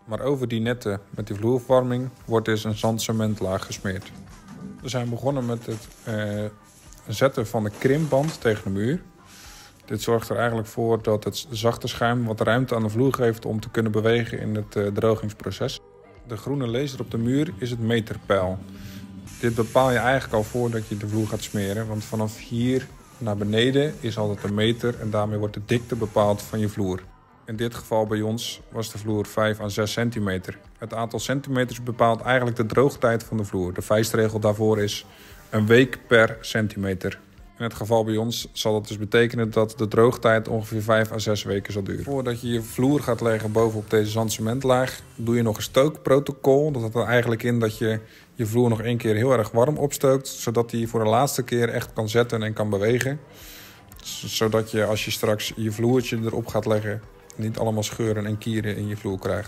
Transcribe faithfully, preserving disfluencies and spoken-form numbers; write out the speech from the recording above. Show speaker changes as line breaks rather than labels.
Maar over die netten met die vloerverwarming wordt dus een zandcementlaag gesmeerd. We zijn begonnen met het uh, zetten van de krimpband tegen de muur. Dit zorgt er eigenlijk voor dat het zachte schuim wat ruimte aan de vloer geeft om te kunnen bewegen in het uh, drogingsproces. De groene laser op de muur is het meterpeil. Dit bepaal je eigenlijk al voordat je de vloer gaat smeren, want vanaf hier naar beneden is altijd een meter en daarmee wordt de dikte bepaald van je vloer. In dit geval bij ons was de vloer vijf à zes centimeter. Het aantal centimeters bepaalt eigenlijk de droogtijd van de vloer. De vuistregel daarvoor is een week per centimeter. In het geval bij ons zal dat dus betekenen dat de droogtijd ongeveer vijf à zes weken zal duren. Voordat je je vloer gaat leggen bovenop deze zandcementlaag, doe je nog een stookprotocol. Dat houdt er eigenlijk in dat je je vloer nog één keer heel erg warm opstookt, zodat hij voor de laatste keer echt kan zetten en kan bewegen. Zodat je als je straks je vloertje erop gaat leggen, niet allemaal scheuren en kieren in je vloer krijgt.